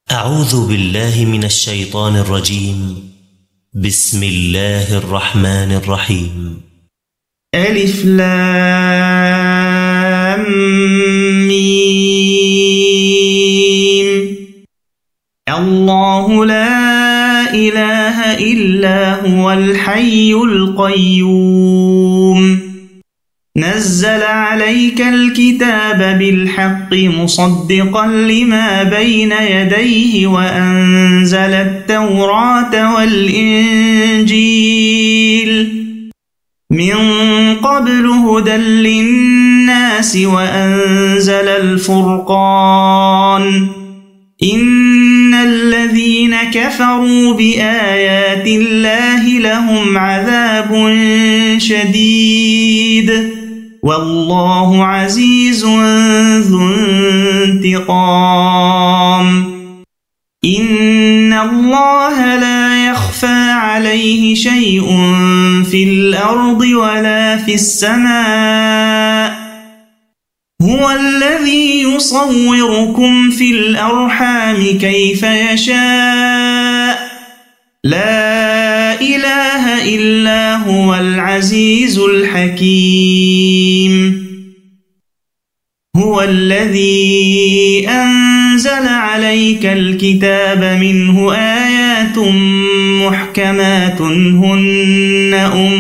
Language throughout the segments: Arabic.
أعوذ بالله من الشيطان الرجيم. بسم الله الرحمن الرحيم. ألف لام ميم. الله لا إله إلا هو الحي القيوم. نزل عليك الكتاب بالحق مصدقا لما بين يديه وأنزل التوراة والإنجيل من قبل هدى للناس وأنزل الفرقان. إن الذين كفروا بآيات الله لهم عذاب شديد والله عزيز ذو انتقام. إن الله لا يخفى عليه شيء في الأرض ولا في السماء. هو الذي يصوركم في الأرحام كيف يشاء. لا إله إلا هو العزيز الحكيم. هو الذي أنزل عليك الكتاب منه آيات محكمات هن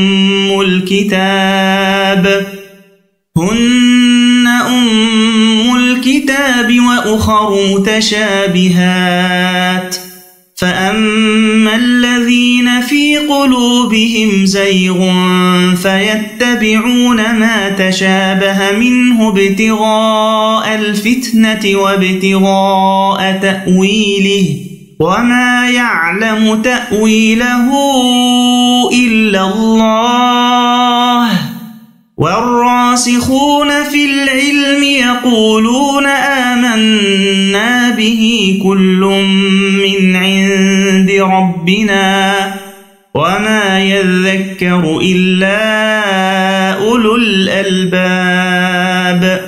أم الكتاب وأخر متشابهات. فأما الذين في قلوبهم زيغ فيتبعون ما تشابه منه ابتغاء الفتنة وابتغاء تأويله وما يعلم تأويله إلا الله. والراسخون في العلم يقولون آمنا به كل من عند ربنا وما يذكر إلا أولو الألباب.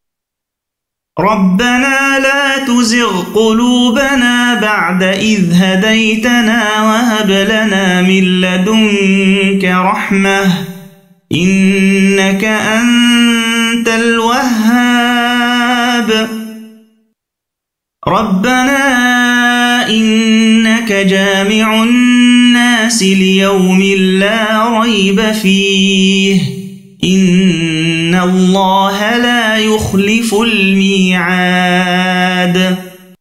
ربنا لا تزغ قلوبنا بعد إذ هديتنا وهب لنا من لدنك رحمة إنك أنت الوهاب. ربنا إنك جامع الناس ليوم لا ريب فيه إن الله لا يخلف الميعاد.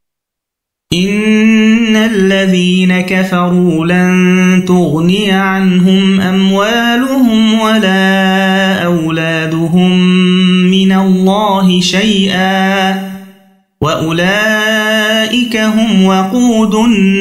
إن الذين كفروا لن تغني عنهم أموالهم ولا أولادهم من الله شيئا وأولئك هم وقود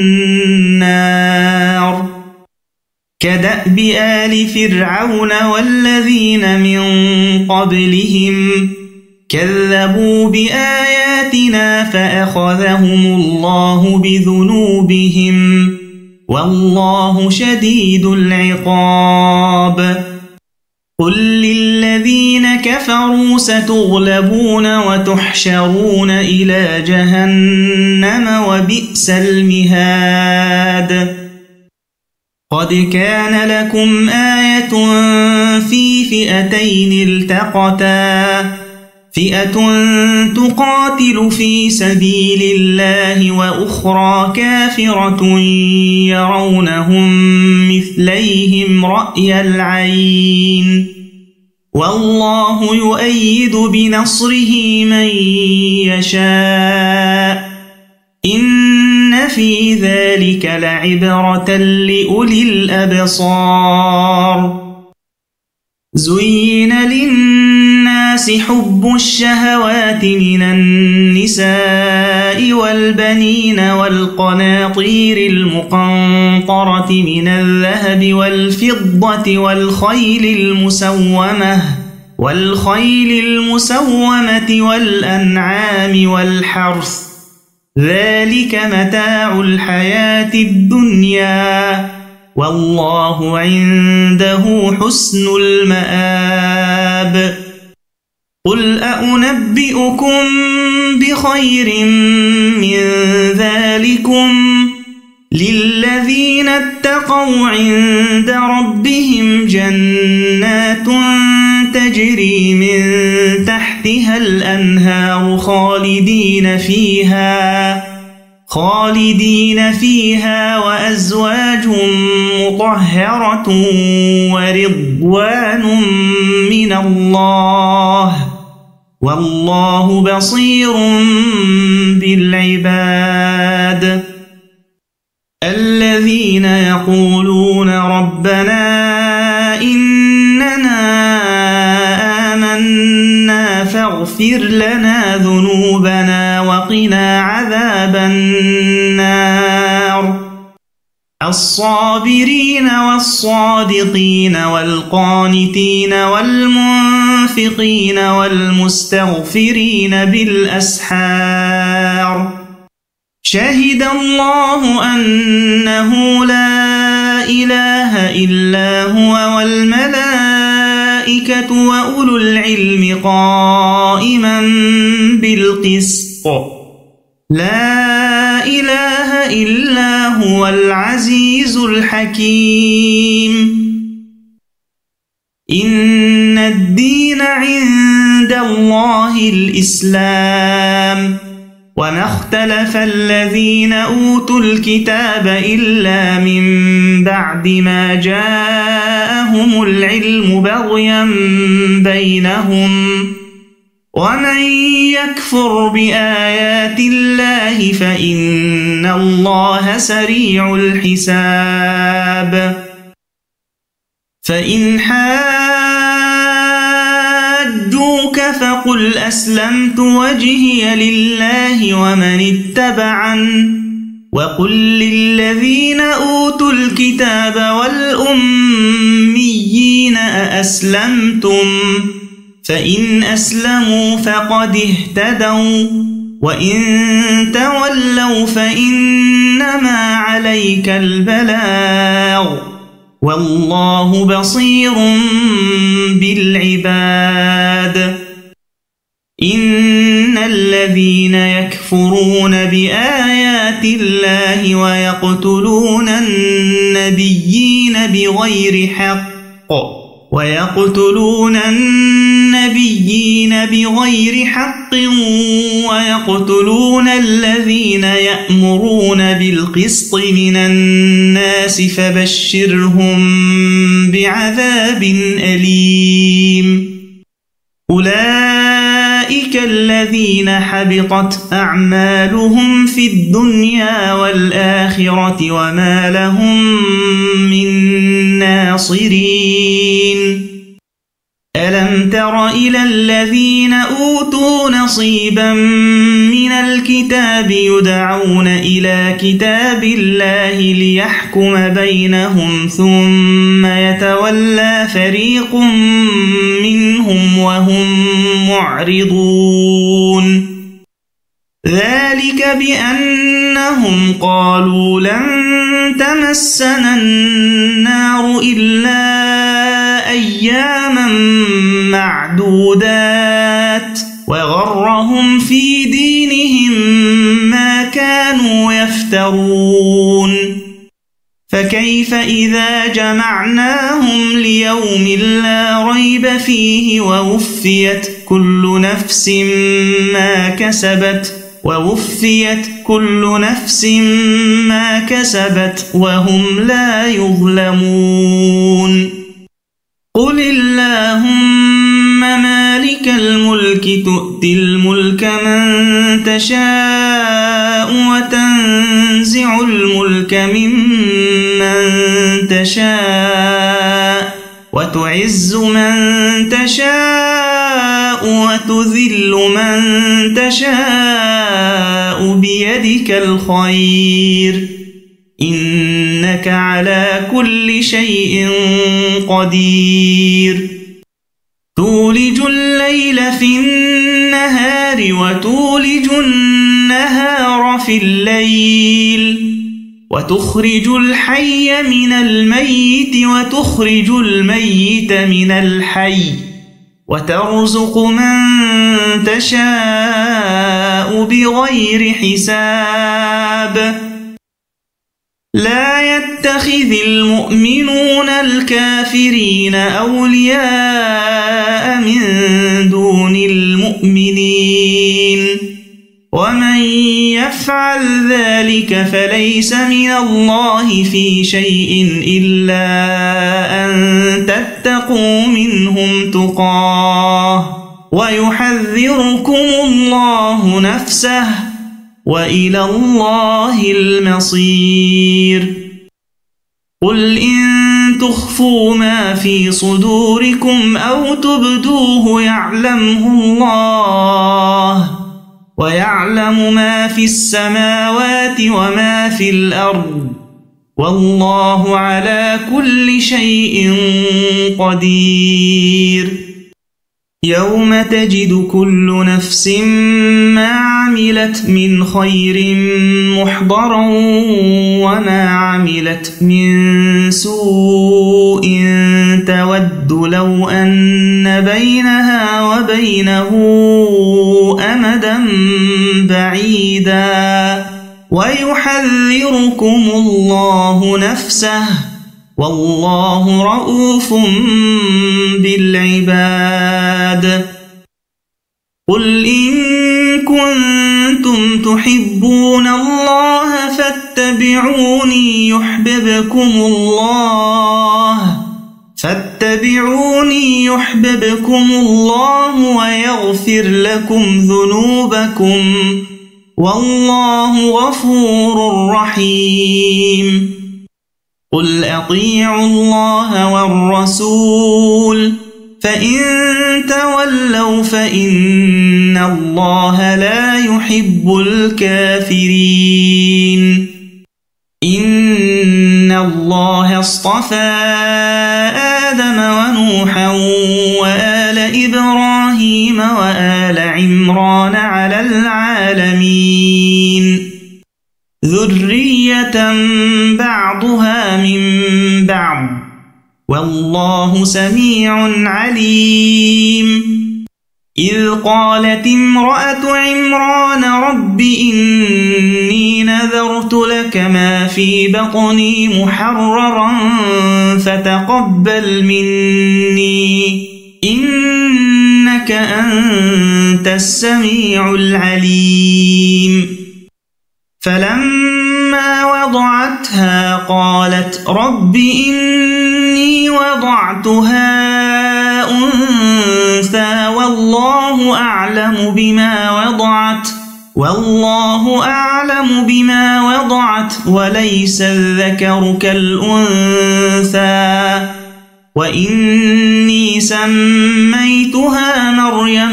النار. كدأب آل فرعون والذين من قبلهم كذبوا بآياتنا فأخذهم الله بذنوبهم والله شديد العقاب. قل للذين كفروا ستغلبون وتحشرون إلى جهنم وبئس المهاد. قد كان لكم آية في فئتين التقتا فئة تقاتل في سبيل الله وأخرى كافرة يرونهم مثليهم رأي العين والله يؤيد بنصره من يشاء. إن في ذلك لعبرة لأولي الأبصار. زين للناس حب الشهوات من النساء والبنين والقناطير المقنطرة من الذهب والفضة والخيل المسومة والأنعام والحرث ذلك متاع الحياة الدنيا والله عنده حسن المآب. قل أنبئكم بخير من ذلك ذلكم للذين اتقوا عند ربهم جنات تجري من تحتها الأنهار خالدين فيها وأزواج مطهرة ورضوان من الله والله بصير بالعباد. الذين يقولون ربنا إننا آمنا فاغفر لنا ذنوبنا وقنا عذاب النار. الصابرين والصادقين والقانتين والمنفقين والمستغفرين بالأسحار. شهد الله أنه لا إله إلا هو والملائكة وأولو العلم قائما بالقسط. لا إله إلا هو العزيز الحكيم. إن الدين عند الله الإسلام وما اختلف الذين أوتوا الكتاب إلا من بعد ما جاءهم العلم بغيا بينهم ومن يكفر بآيات الله فإن الله سريع الحساب. فإن حاجوك فقل أسلمت وجهي لله ومن اتبعن وقل للذين أوتوا الكتاب والأميين أأسلمتم فإن أسلموا فقد اهتدوا وإن تولوا فإنما عليك البلاغ والله بصير بالعباد. إن الذين يكفرون بآيات الله ويقتلون النبيين بغير حق ويقتلون الذين يأمرون بالقسط من الناس فبشرهم بعذاب أليم. أولئك الذين حبطت أعمالهم في الدنيا والآخرة وما لهم من ناصرين. ألم تر إلى الذين أوتوا نصيبا من الكتاب يدعون إلى كتاب الله ليحكم بينهم ثم يتولى فريق منهم وهم معرضون. ذلك بأنهم قالوا لن تمسنا النار إلا أياما معدودات وغرهم في دينهم ما كانوا يفترون. فكيف إذا جمعناهم ليوم لا ريب فيه ووفيت كل نفس ما كسبت وهم لا يظلمون. قل اللهم مالك الملك تؤتي الملك من تشاء وتنزع الملك ممن تشاء وتعز من تشاء وتذل من تشاء بيدك الخير إنك على كل شيء قدير. تولج الليل في النهار وتولج النهار في الليل وتخرج الحي من الميت وتخرج الميت من الحي وترزق من تشاء بغير حساب لا يتخذ المؤمنون الكافرين أولياء من دون المؤمنين ومن يفعل ذلك فليس من الله في شيء إلا أن تتقوا منهم تقاه ويحذركم الله نفسه وإلى الله المصير قل إن تخفوا ما في صدوركم أو تبدوه يعلمه الله ويعلم ما في السماوات وما في الأرض والله على كل شيء قدير يوم تجد كل نفس ما عملت من خير محضرا وما عملت من سوء تود لو أن بينها وبينه أمدا بعيدا ويحذركم الله نفسه والله رؤوف بالعباد قل إن كنتم تحبون الله فاتبعوني يحببكم الله ويغفر لكم ذنوبكم والله غفور رحيم قل أطيعوا الله والرسول فإن تولوا فإن الله لا يحب الكافرين إن الله اصطفى آدم ونوحا وآل إبراهيم وآل عمران على العالمين ذرية بعضها من بعض والله سميع عليم إذ قالت امرأة عمران رب إني نذرت لك ما في بطني محررا فتقبل مني إنك أنت السميع العليم فلما وضعتها قالت رب إني وضعتها أنثى والله أعلم بما وضعت وليس الذكر كالأنثى وإني سميتها مريم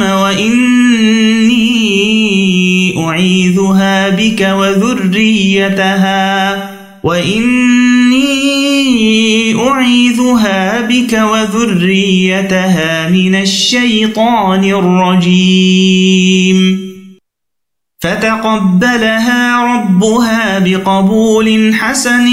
وإني أعيذها بك وذريتها من الشيطان الرجيم فتقبلها ربها بقبول حسن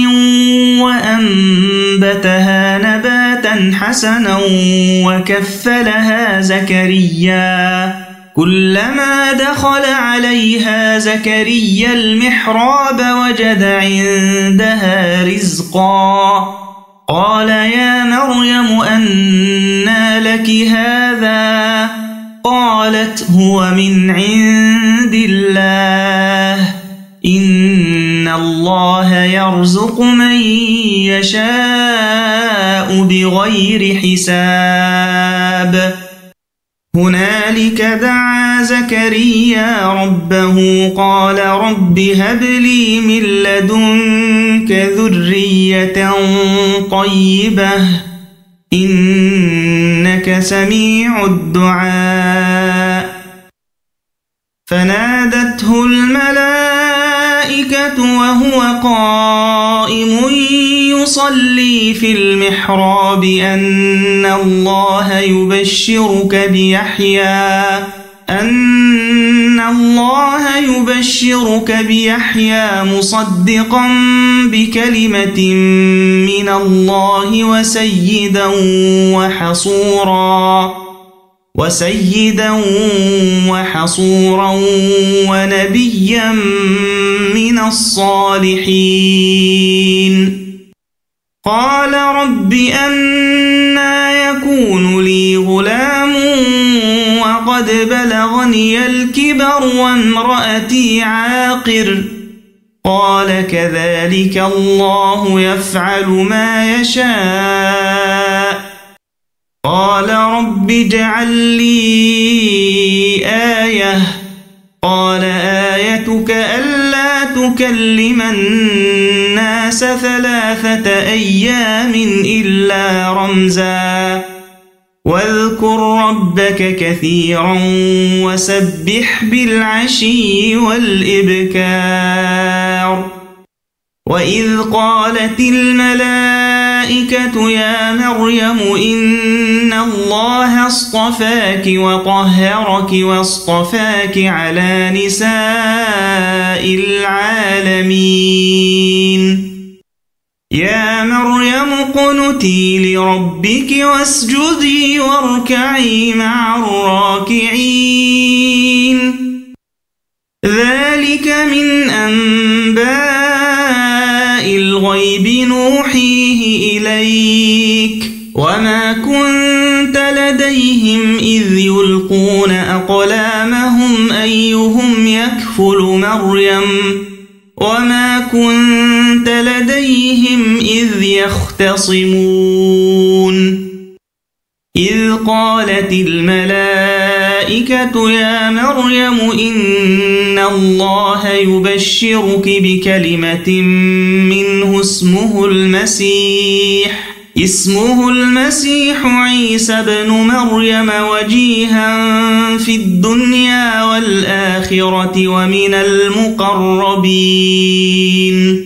وأنبتها نباتا حسنا وكفلها زكريا كلما دخل عليها زكريا المحراب وجد عندها رزقا قال يا مريم أنى لك هذا قالت هو من عند الله إن الله يرزق من يشاء بغير حساب هنالك دعا زكريا ربه قال رب هب لي من لدنك ذرية طيبة إنك سميع الدعاء فنادته الملائكة وهو قائم يصلي في المحراب أن الله يبشرك بيحيى مصدقا بكلمة من الله وسيدا وحصورا وسيدا وحصورا ونبيا من الصالحين. قال رب أنى يكون لي غلام وقد بلغني الكبر وامرأتي عاقر. قال كذلك الله يفعل ما يشاء. قال رب اجعل لي آية. قال آيتك ألا تكلم الناس 3 أيام إلا رمزا. واذكر ربك كثيرا وسبح بالعشي والإبكار. وإذ قالت الملائكة يا مريم إن الله اصطفاك وطهرك واصطفاك على نساء العالمين. يا مريم اقنتي لربك واسجدي واركعي مع الراكعين. ذلك من أنباء الغيب نوحيه إليك وما كنت لديهم إذ يلقون أقلامهم أيهم يكفل مريم وما كنت لديهم إذ يختصمون. إذ قالت الملائكة يا مريم إن الله يبشرك بكلمة منه اسمه المسيح عيسى ابن مريم وجيها في الدنيا والآخرة ومن المقربين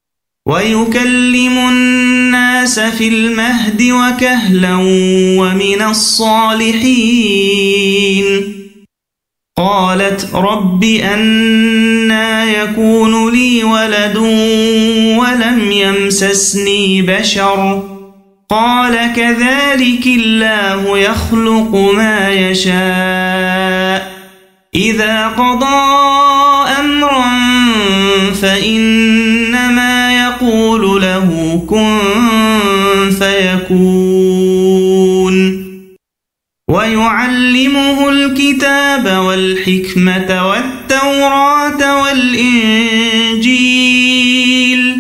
ويكلم الناس في المهد وكهلا ومن الصالحين. قالت رب أنى يكون لي ولد ولم يمسسني بشر. قال كذلك الله يخلق ما يشاء. إذا قضى أمرا فإنما يقول له كن فيكون. ويعلمه الكتاب والحكمة والتوراة والإنجيل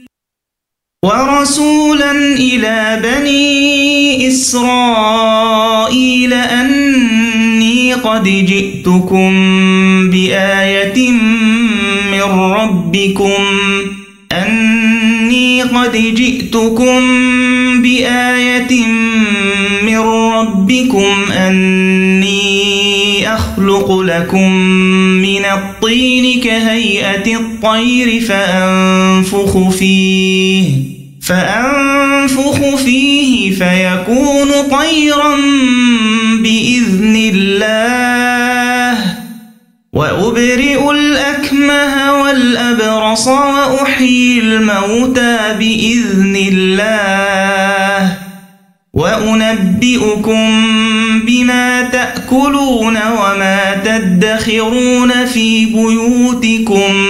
ورسولا إلى بني إسرائيل أني قد جئتكم بآية من ربكم أني أخلق لكم من الطين كهيئة الطير فأنفخ فيه فيكون طيرا بإذن الله. وأبرئ الأكمه والأبرص وأحيي الموتى بإذن الله. وأنبئكم بما تأكلون وما تدخرون في بيوتكم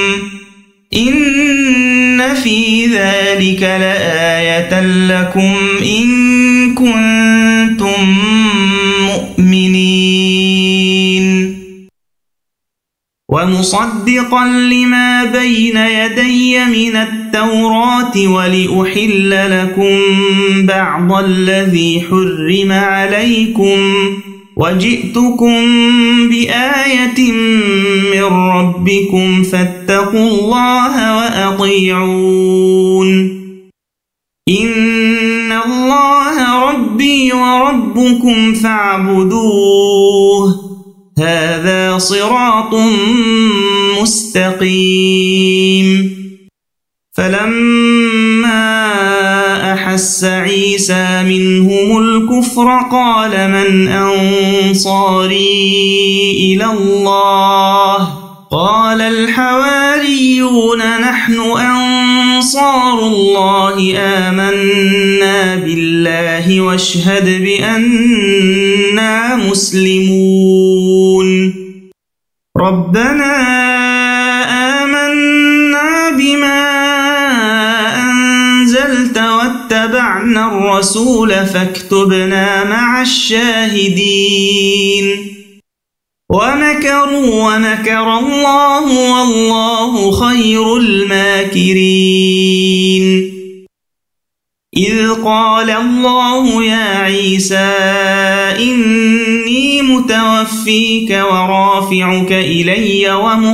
إن في ذلك لآية لكم إن كنتم مؤمنين. ومصدقا لما بين يدي من التوراة ولأحل لكم بعض الذي حرم عليكم وجئتكم بآية من ربكم فاتقوا الله وأطيعون. إن الله ربي وربكم فاعبدوه هذا صراط مستقيم. فلما أحس عيسى منهم الكفر قال من أنصاري إلى الله؟ قال الحواريون نحن أنصار أنصار الله آمنا بالله واشهد بأننا مسلمون ربنا آمنا بما أنزلت واتبعنا الرسول فاكتبنا مع الشاهدين ومكروا ومكر الله والله خير الماكرين إذ قال الله يا عيسى إني متوفيك ورافعك إلي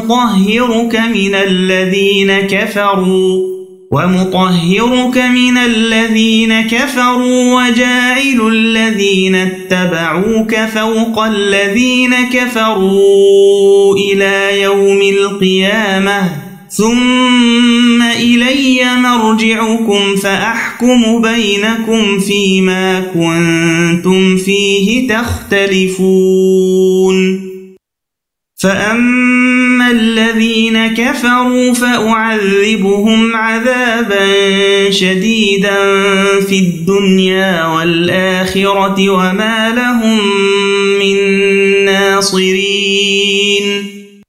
ومطهرك من الذين كفروا وجاعل الذين اتبعوك فوق الذين كفروا إلى يوم القيامة ثم إلي مرجعكم فأحكم بينكم فيما كنتم فيه تختلفون فأما الذين كفروا فأعذبهم عذابا شديدا في الدنيا والآخرة وما لهم من ناصرين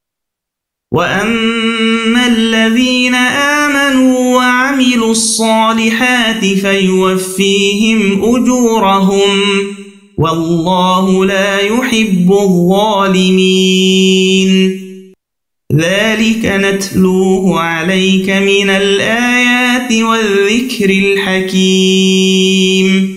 وأما الذين آمنوا وعملوا الصالحات فيوفيهم أجورهم والله لا يحب الظالمين ذلك نتلوه عليك من الآيات والذكر الحكيم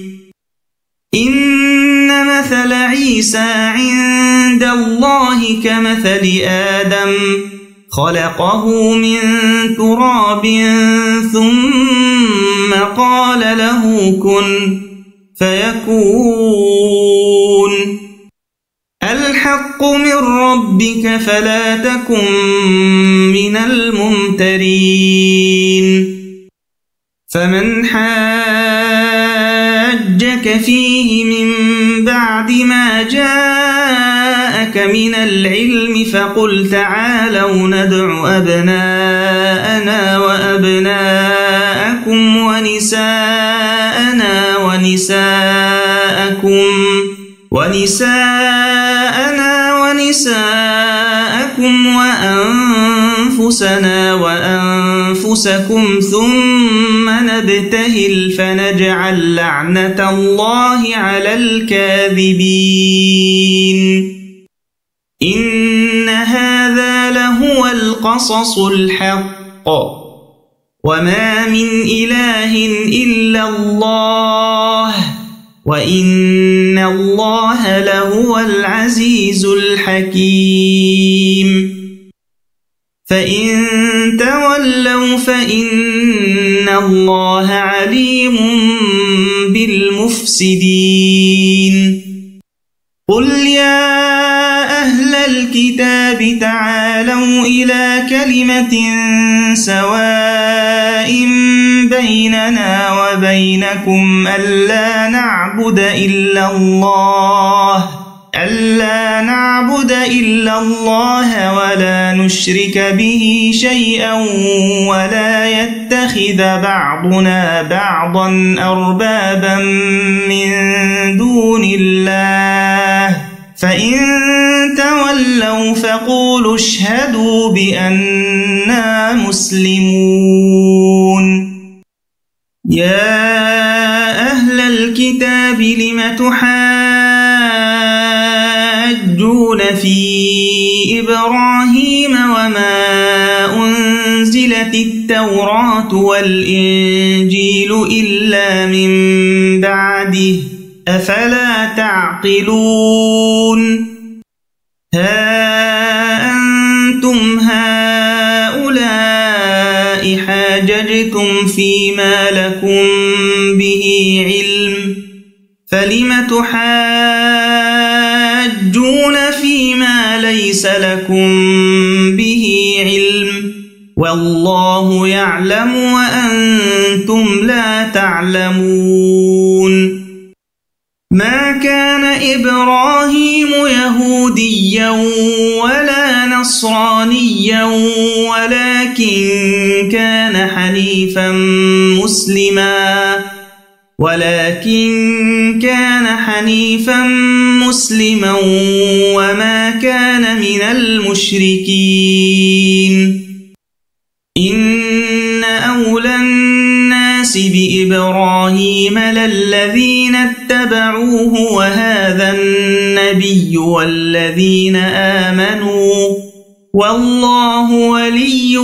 إن مثل عيسى عند الله كمثل آدم خلقه من تراب ثم قال له كن فيكون الحق من ربك فلا تكن من الممترين فمن حاجك فيه من بعد ما جاءك من العلم فقل تعالوا ندع أبناءنا وأبناءكم ونساءنا ونساءكم وأنفسنا وأنفسكم ثم نبتهل فنجعل لعنة الله على الكاذبين إن هذا لهو القصص الحق وما من إله إلا الله وإن الله لهو العزيز الحكيم فإن تولوا فإن الله عليم بالمفسدين قل يا أهل الكتاب تعالوا إلى كلمة سواء بيننا وبينكم ألا نعبد إلا الله ولا نشرك به شيئا ولا يتخذ بعضنا بعضا أربابا من دون الله فإن تولوا فقولوا اشهدوا بأننا مسلمون يا أهل الكتاب لم تحاجون في إبراهيم وما أنزلت التوراة والإنجيل إلا من بعده أفلا تعقلون ها أنتم هؤلاء حاججتم فيما لكم به علم فلم تحاجون فيما ليس لكم به علم والله يعلم وأنتم لا تعلمون ما كان إبراهيم يهوديا ولا نصرانيا ولكن كان حنيفا مسلما وما كان من المشركين إن أولى الناس بإبراهيم للذين اتبعوه وهذا النبي والذين آمنوا والله ولي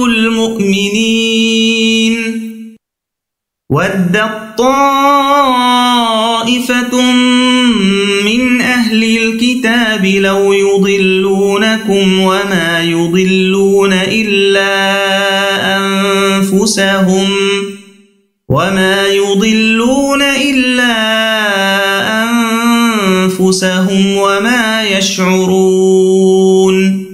المؤمنين ودت طائفة من أهل الكتاب لو يضلونكم وما يضلون إلا أنفسهم وما يشعرون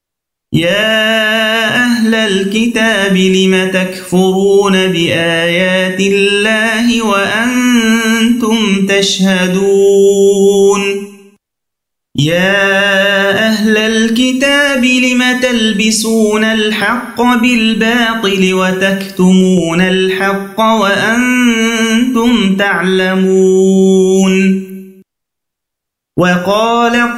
يا أهل الكتاب لم تكفرون بآيات الله وأنتم تشهدون يا أهل الكتاب لم تلبسون الحق بالباطل وتكتمون الحق وأنتم تعلمون وقالت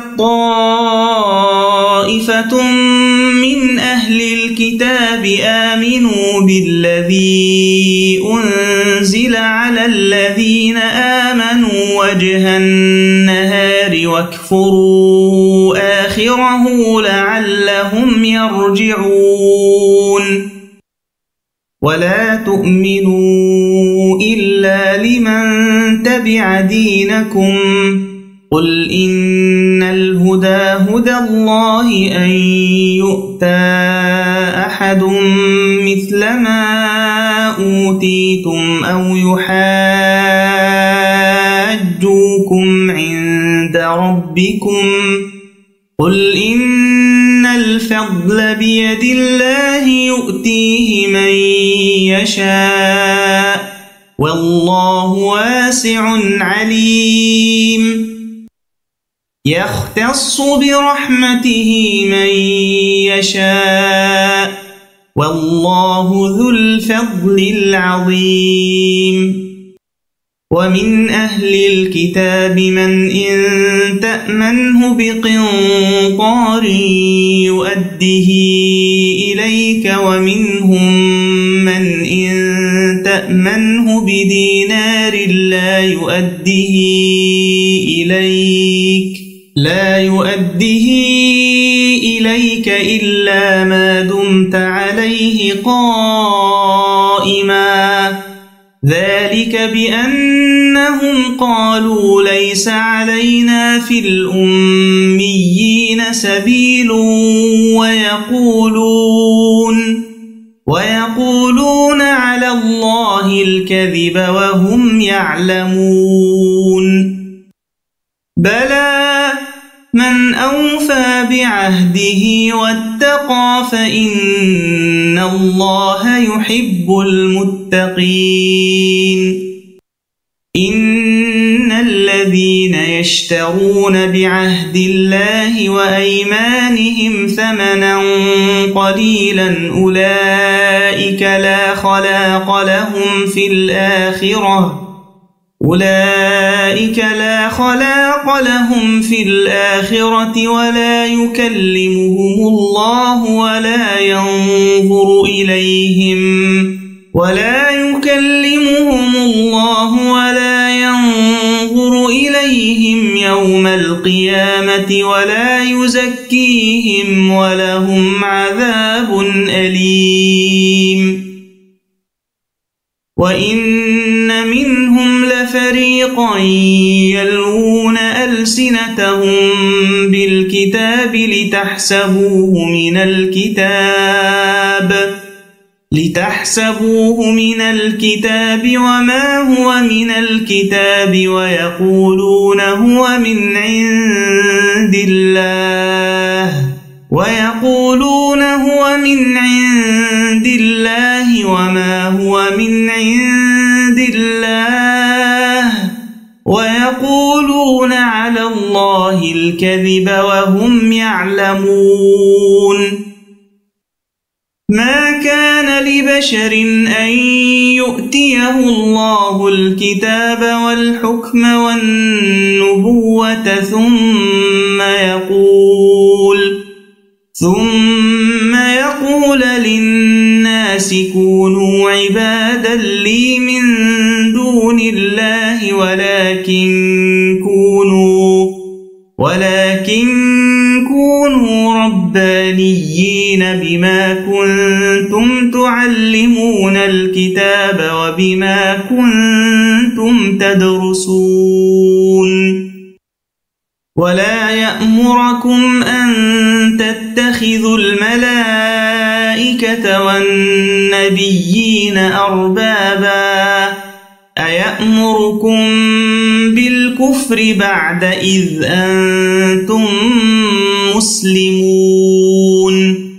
طائفة من أهل الكتاب آمنوا بالذي أنزل على الذين آمنوا وجه النهار واكفروا آخره لعلهم يرجعون ولا تؤمنوا إلا لمن تبع دينكم قل إن الهدى هدى الله أن يؤتى أحد مثل ما أوتيتم أو يحاجوكم عند ربكم قل إن الفضل بيد الله يؤتيه من يشاء والله واسع عليم يختص برحمته من يشاء والله ذو الفضل العظيم ومن أهل الكتاب من إن تأمنه بقنطار يؤده إليك ومنهم من إن تأمنه بدينار لا يؤده إليك إلا ما دمت عليه قائما ذلك بأنهم قالوا ليس علينا في الأميين سبيل ويقولون على الله الكذب وهم يعلمون بلى من أوفى بعهده واتقى فإن الله يحب المتقين إن الذين يشترون بعهد الله وأيمانهم ثمنا قليلا أولئك لا خلاق لهم في الآخرة ولا يكلمهم الله ولا ينظر إليهم يوم القيامة ولا يزكيهم ولهم عذاب أليم وإن منهم لفريقا يلوون ألسنتهم بالكتاب لتحسبوه من الكتاب وما هو من الكتاب ويقولون هو من عند الله وما هو من عند الله ويقولون الكذب وهم يعلمون ما كان لبشر أن يؤتيه الله الكتاب والحكم والنبوة ثم يقول للناس كونوا عبادا لي من دون الله ولكن كونوا ربانيين بما كنتم تعلمون الكتاب وبما كنتم تدرسون ولا يأمركم أن تتخذوا الملائكة والنبيين أربابا أيأمركم بالكفر بعد إذ أنتم مسلمون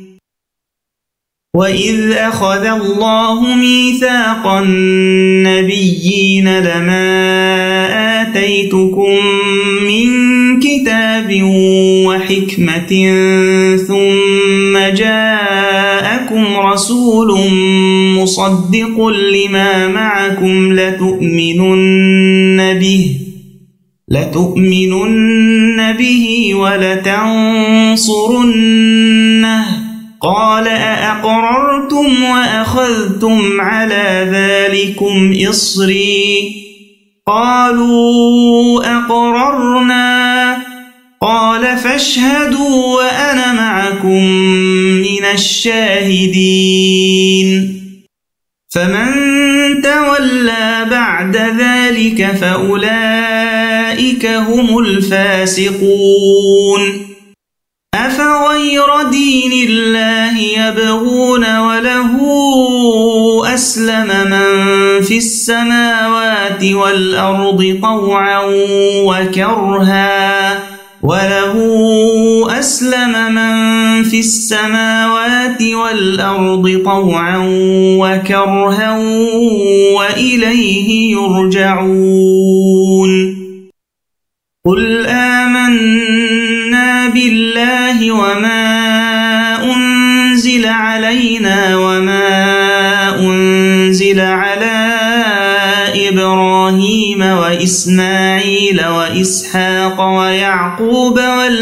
وإذ أخذ الله ميثاق النبيين لما آتيتكم من كتاب وحكمة ثم جاءكم رسول مصدق لما معكم لتؤمنن به ولتنصرنه قال أأقررتم وأخذتم على ذلكم إصري قالوا أقررنا قال فاشهدوا وأنا معكم من الشاهدين فمن تولى بعد ذلك فأولئك هم الفاسقون أفغير دين الله يبغون وله أسلم من في السماوات والأرض طوعا وكرها وإليه يرجعون قل آمنا بالله وما أنزل علينا وما أنزل على إبراهيم وإسماعيل وإسحاق ويعقوب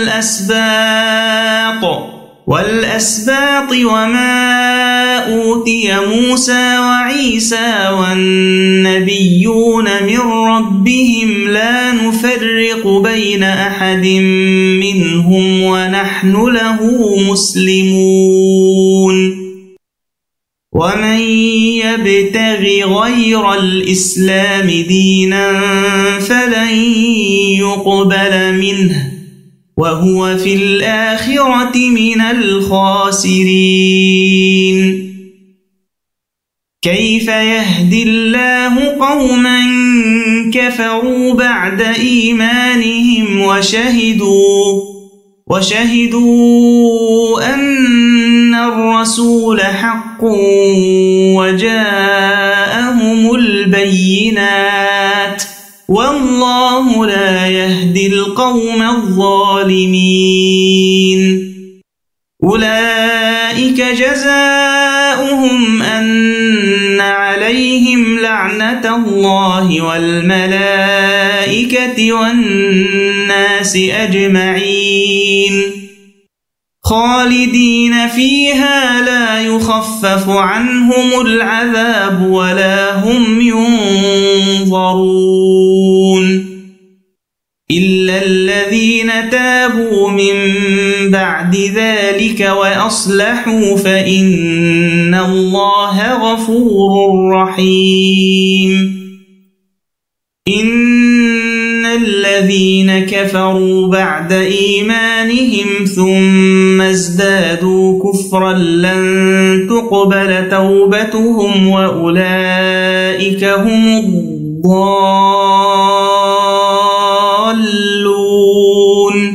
والأسباط وما أوتي موسى وعيسى والنبيون من ربهم لا نفرق بين أحد منهم ونحن له مسلمون ومن يبتغ غير الإسلام دينا فلن يقبل منه وهو في الآخرة من الخاسرين كيف يهدي الله قوما كفروا بعد إيمانهم وشهدوا أن الرسول حق وجاءهم البينات والله لا يهدي القوم الظالمين أولئك جزاؤهم أن عليهم لعنة الله والملائكة والناس أجمعين خالدين فيها لا يخفف عنهم العذاب ولا هم ينظرون إلا الذين تابوا من بعد ذلك وأصلحوا فإن الله غفور رحيم إن الذين كفروا بعد إيمانهم ثم ازدادوا كفرا لن تقبل توبتهم وأولئك هم الضالون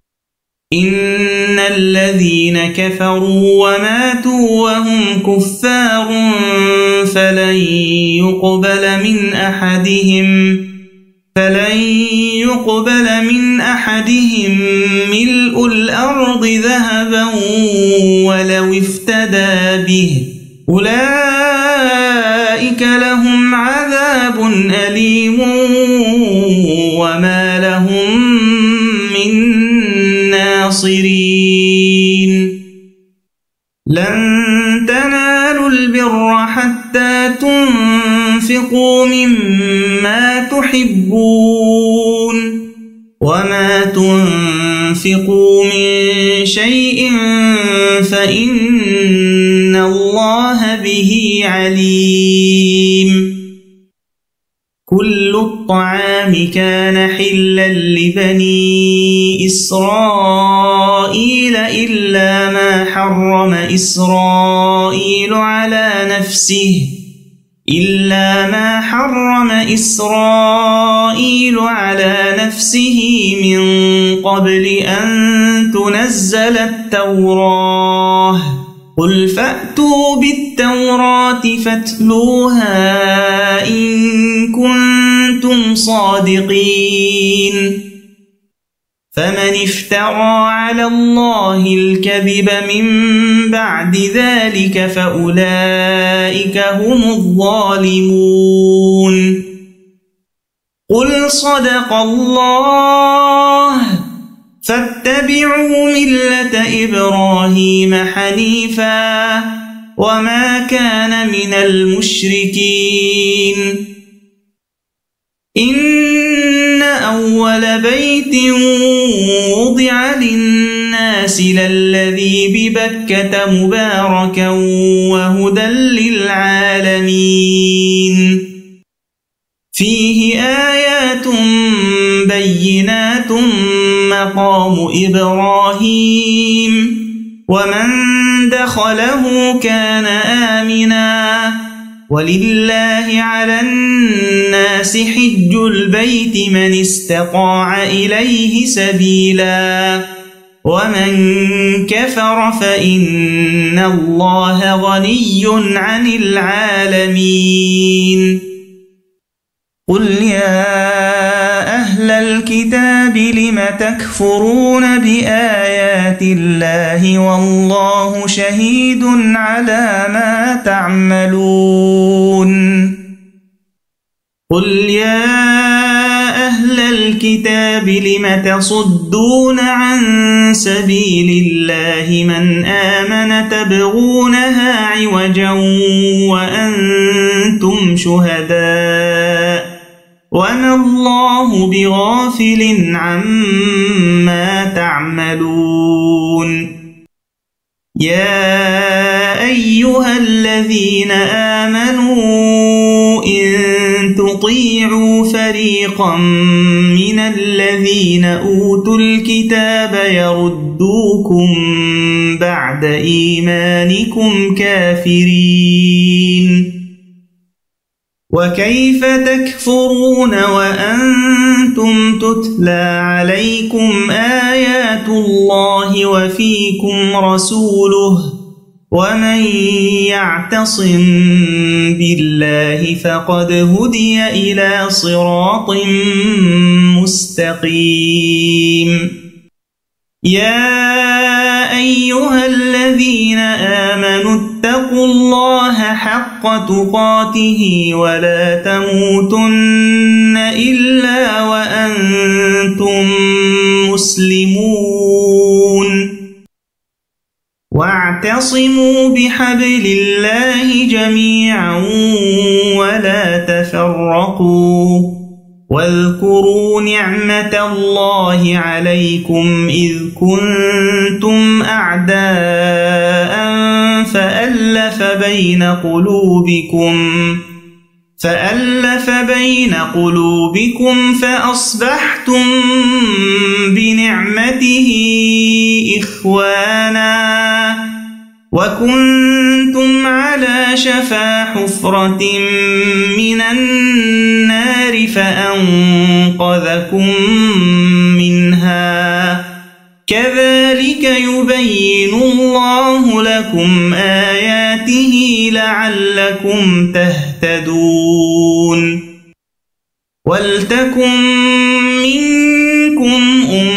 إن الذين كفروا وماتوا وهم كفار فلن يقبل من أحدهم ملء الأرض ذهبا ولو افتدى به أولئك لهم عذاب أليم وما لهم من ناصرين لن تنالوا البر حتى تنفقوا مما تحبون وما تنفقوا من شيء فإن الله به عليم كل الطعام كان حلا لبني إسرائيل إلا ما حرم إسرائيل على نفسه من قبل أن تنزل التوراة قل فأتوا بالتوراة فاتلوها إن كنتم صادقين فمن افترى على الله الكذب من بعد ذلك فأولئك هم الظالمون قل صدق الله فاتبعوا ملة إبراهيم حنيفا وما كان من المشركين إن أول بيت وضع للناس للذي ببكة مباركا وهدى للعالمين فيه آيات بينات مقام إبراهيم ومن دخله كان آمنا ولله على الناس حج البيت من استطاع إليه سبيلا ومن كفر فإن الله غني عن العالمين قل يا أهل الكتاب لم تكفرون بآيات الله والله شهيد على ما تعملون قل يا أهل الكتاب لم تصدون عن سبيل الله من آمن تبغونها عوجا وأنتم شهداء وما الله بغافل عما تعملون يا أيها الذين آمنوا إن تطيعوا فريقا من الذين أوتوا الكتاب يردوكم بعد إيمانكم كافرين وكيف تكفرون وأنتم تتلى عليكم آيات الله وفيكم رسوله ومن يعتصم بالله فقد هدي إلى صراط مستقيم يا أيها الذين آمنوا اتقوا الله حق تقاته ولا تموتن إلا وأنتم مسلمون واعتصموا بحبل الله جميعا ولا تفرقوا واذكروا نعمة الله عليكم إذ كنتم أعداء فألف بين قلوبكم فأصبحتم بنعمته إخوانا وكنتم على شفا حفرة من النار فأنقذكم منها كذلك يبين الله لكم آياته لعلكم تهتدون ولتكن منكم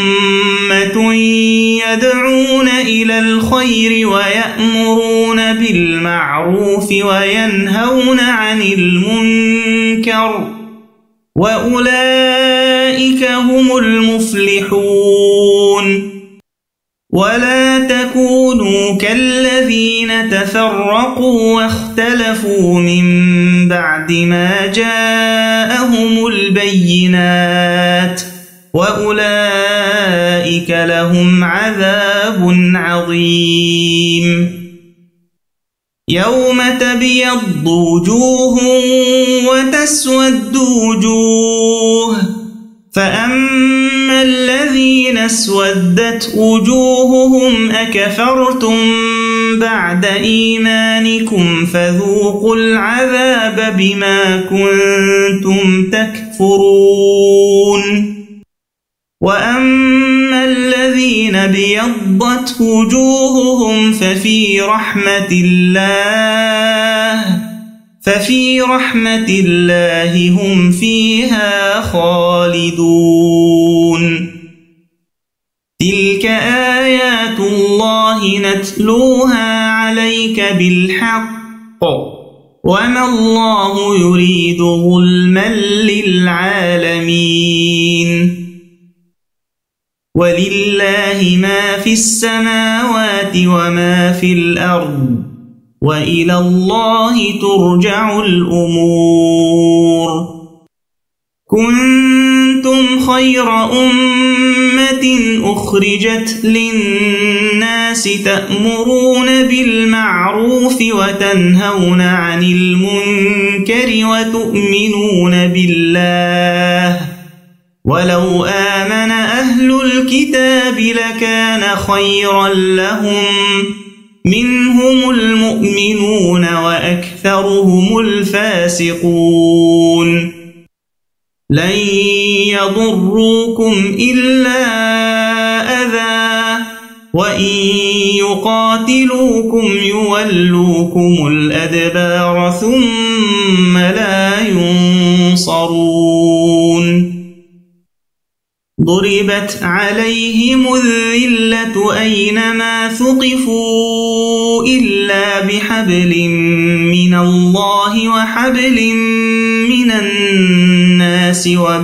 يدعون إلى الخير ويأمرون بالمعروف وينهون عن المنكر وأولئك هم المفلحون. ولا تكونوا كالذين تفرقوا واختلفوا من بعد ما جاءهم البينات وأولئك لهم عذاب عظيم. يوم تبيض وجوه وتسود وجوه، فأما الذين اسودت وجوههم أكفرتم بعد إيمانكم فذوقوا العذاب بما كنتم تكفرون. وأما الذين ابيضت وجوههم ففي رحمة الله هم فيها خالدون. تلك آيات الله نتلوها عليك بالحق وما الله يريد ظلما للعالمين. ولله ما في السماوات وما في الأرض وإلى الله ترجع الأمور. كنتم خير أمة أخرجت للناس تأمرون بالمعروف وتنهون عن المنكر وتؤمنون بالله. ولو آمن أهل الكتاب لكان خيرا لهم، منهم المؤمنون وأكثرهم الفاسقون. لن يضروكم إلا أذى، وإن يقاتلوكم يولوكم الأدبار ثم لا ينصرون. ضربت عليهم الذلة أينما ثقفوا إلا بحبل من الله وحبل من الناس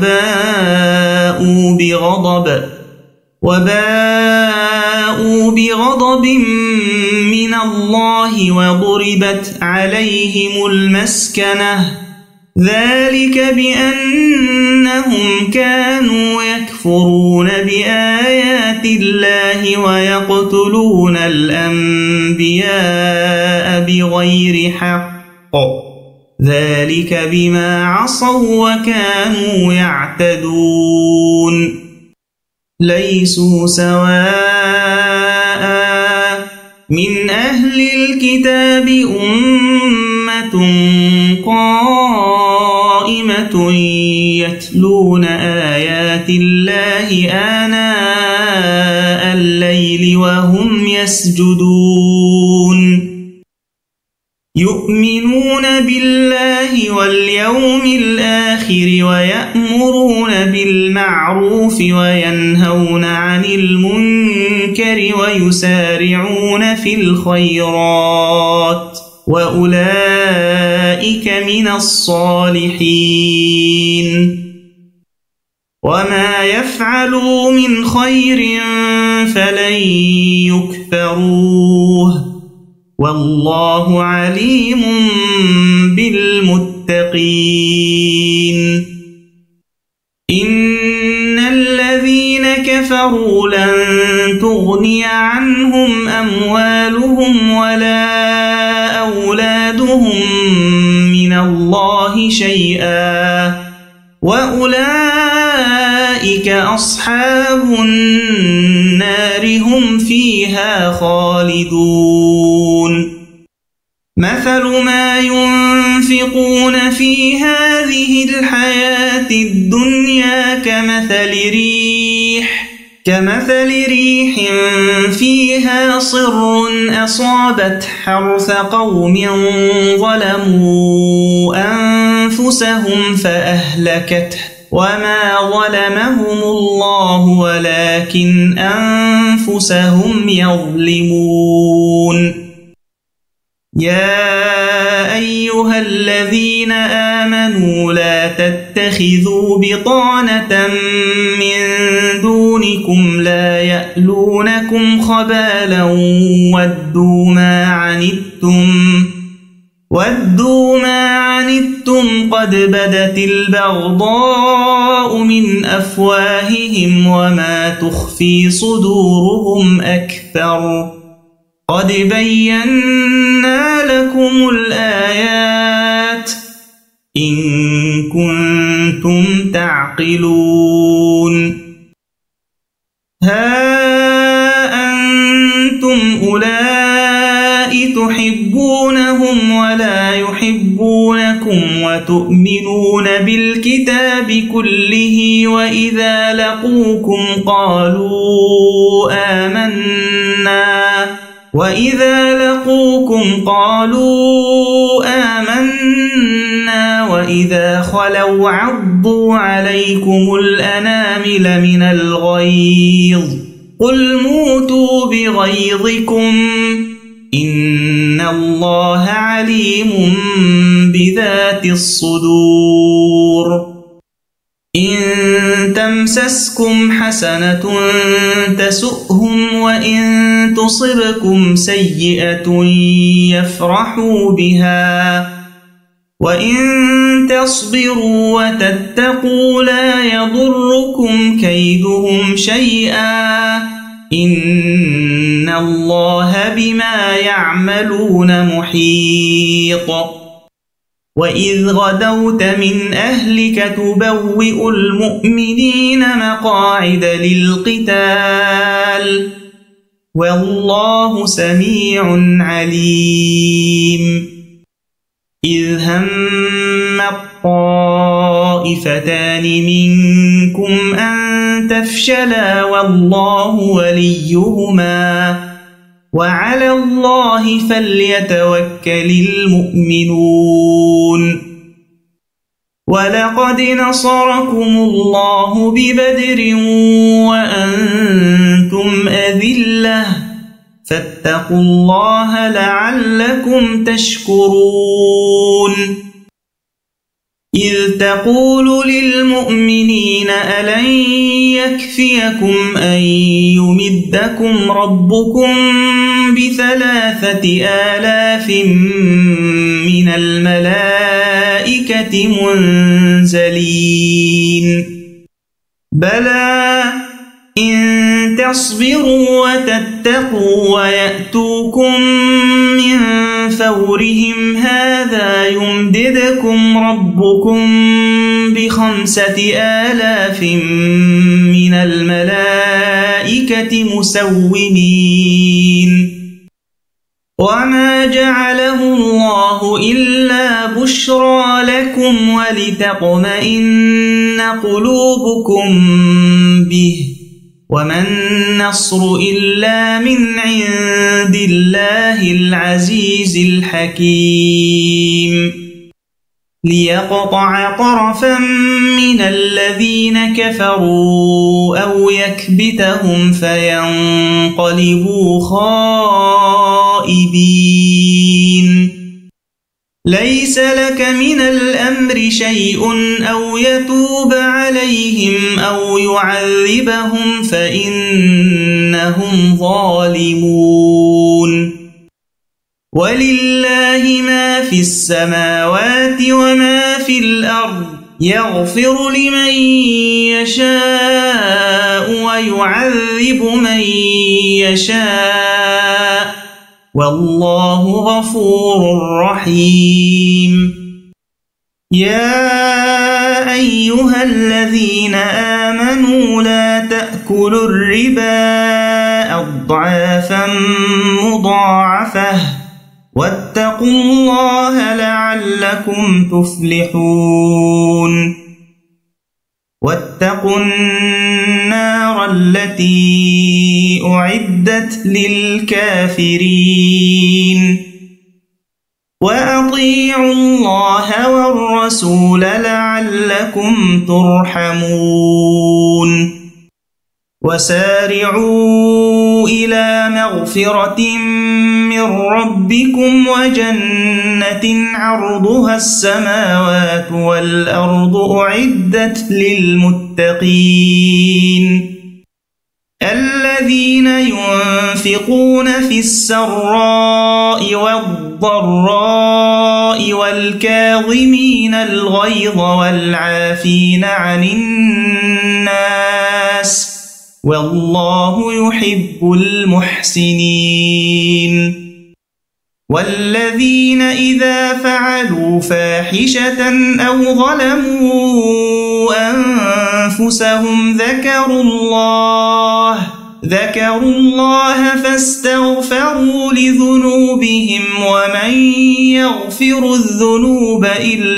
وباءوا بغضب من الله وضربت عليهم المسكنة، ذلك بأنهم كانوا يكفرون بآيات الله ويقتلون الأنبياء بغير حق، ذلك بما عصوا وكانوا يعتدون. ليسوا سواء من أهل الكتاب أمة قائمة يتلون آيات الله آناء الليل وهم يسجدون، يؤمنون بالله واليوم الآخر ويأمرون بالمعروف وينهون عن المنكر ويسارعون في الخيرات وأولئك من الصالحين. وما يفعلوا من خير فلن يكفروه والله عليم بالمتقين. إن الذين كفروا لن تغني عنهم أموالهم ولا أولادهم من الله شيئا وأولئك أصحاب النار هم فيها خالدون. مثل ما ينفقون في هذه الحياة الدنيا كمثل ريح فيها صر أصابت حرث قوم ظلموا أنفسهم فأهلكته وما ظلمهم الله ولكن أنفسهم يظلمون يا أيها الذين آمنوا لا تتخذوا بطانة من دونكم لا يألونكم خبالا ودوا ما عنتم قد بدت البغضاء من أفواههم وما تخفي صدورهم أكبر قد بينا لكم الآيات إن كنتم تعقلون ها أنتم أولئك تحبونهم ولا يحبونكم وتؤمنون بالكتاب كله وإذا لقوكم قالوا آمنا وإذا خلوا عضوا عليكم الأنامل من الغيظ قل موتوا بغيظكم إن الله عليم بذات الصدور إن تمسسكم حسنة تسؤهم وإن تصبكم سيئة يفرحوا بها وإن تصبروا وتتقوا لا يضركم كيدهم شيئا إن الله بما يعملون محيط وإذ غدوت من أهلك تبوئ المؤمنين مقاعد للقتال والله سميع عليم إذ هم الطائفتان منكم أن تفشلا والله وليهما وعلى الله فليتوكل المؤمنون ولقد نصركم الله ببدر وأنتم أذلة فاتقوا الله لعلكم تشكرون إذ تقول للمؤمنين ألن يكفيكم أن يمدكم ربكم ب3,000 من الملائكة منزلين بلى إن تصبروا وتتقوا ويأتوكم من فورهم هذا يمددكم ربكم ب5,000 من الملائكة مسومين وما جعله الله إلا بشرى لكم ولتطمئن قلوبكم به وما النصر إلا من عند الله العزيز الحكيم ليقطع طرفا من الذين كفروا أو يكبتهم فينقلبوا خائبين ليس لك من الأمر شيء أو يتوب عليهم أو يعذبهم فإنهم ظالمون ولله ما في السماوات وما في الأرض يغفر لمن يشاء ويعذب من يشاء والله غفور رحيم يا أيها الذين آمنوا لا تأكلوا الربا أضعافا مضاعفة واتقوا الله لعلكم تفلحون واتقوا النار التي أعدت للكافرين وأطيعوا الله والرسول لعلكم ترحمون وسارعوا إلى مغفرة من ربكم وجنة عرضها السماوات والأرض أعدت للمتقين الذين ينفقون في السراء والضراء والكاظمين الغيظ والعافين عن الناس والله يحب المحسنين والذين إذا فعلوا فاحشة أو ظلموا أنفسهم ذكروا الله فاستغفروا لذنوبهم ومن يغفر الذنوب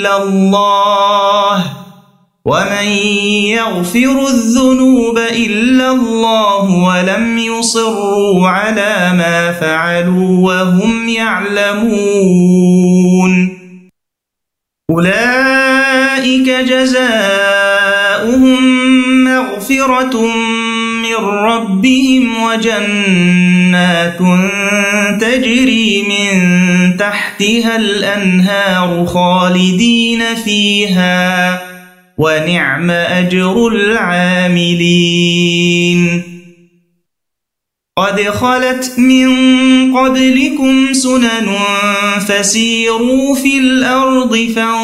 إلا الله ولم يصروا على ما فعلوا وهم يعلمون أولئك جزاؤهم مغفرة من ربهم وجنات تجري من تحتها الأنهار خالدين فيها ونعم أجر العاملين قد خلت من قبلكم سنن فسيروا في الأرض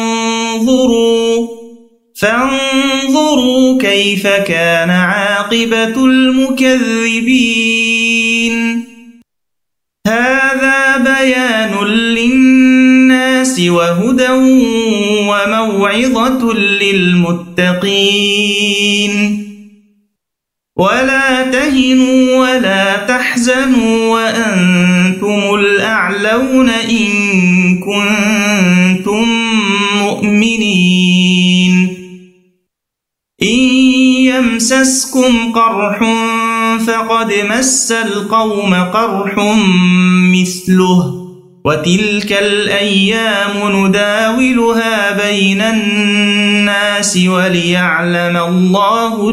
فانظروا كيف كان عاقبة المكذبين هذا بيان للناس وهدى وموعظة للمتقين ولا تهنوا ولا تحزنوا وأنتم الأعلون إن كنتم مؤمنين إن يمسسكم قرح فقد مس القوم قرح مثله وتلك الأيام نداولها بين الناس وليعلم الله